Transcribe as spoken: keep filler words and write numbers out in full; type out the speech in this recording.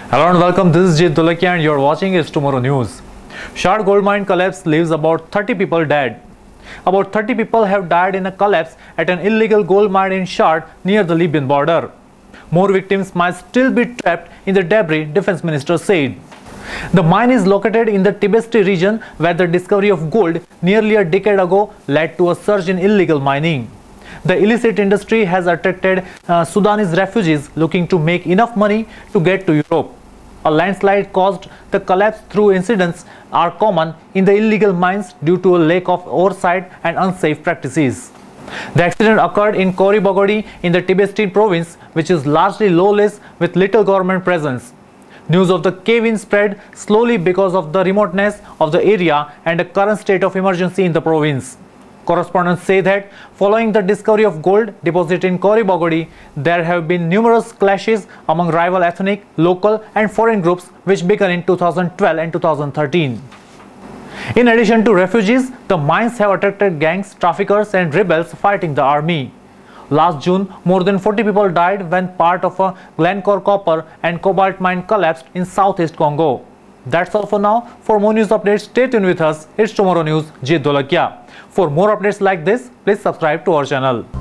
Hello and welcome, this is Tibesti and you are watching It's Tomorrow News. Shard gold mine collapse leaves about thirty people dead. About thirty people have died in a collapse at an illegal gold mine in Shard near the Libyan border. More victims might still be trapped in the debris, Defense Minister said. The mine is located in the Tibesti region where the discovery of gold nearly a decade ago led to a surge in illegal mining. The illicit industry has attracted uh, Sudanese refugees looking to make enough money to get to Europe. A landslide caused the collapse through incidents are common in the illegal mines due to a lack of oversight and unsafe practices. The accident occurred in Koribogodi in the Tibesti province, which is largely lawless with little government presence. News of the cave-in spread slowly because of the remoteness of the area and the current state of emergency in the province. Correspondents say that following the discovery of gold deposit in Koribogodi, there have been numerous clashes among rival ethnic, local and foreign groups which began in two thousand twelve and two thousand thirteen. In addition to refugees, the mines have attracted gangs, traffickers and rebels fighting the army. Last June, more than forty people died when part of a Glencore copper and cobalt mine collapsed in southeast Congo. That's all for now. For more news updates, stay tuned with us. It's Tomorrow News, Tibesti. For more updates like this, please subscribe to our channel.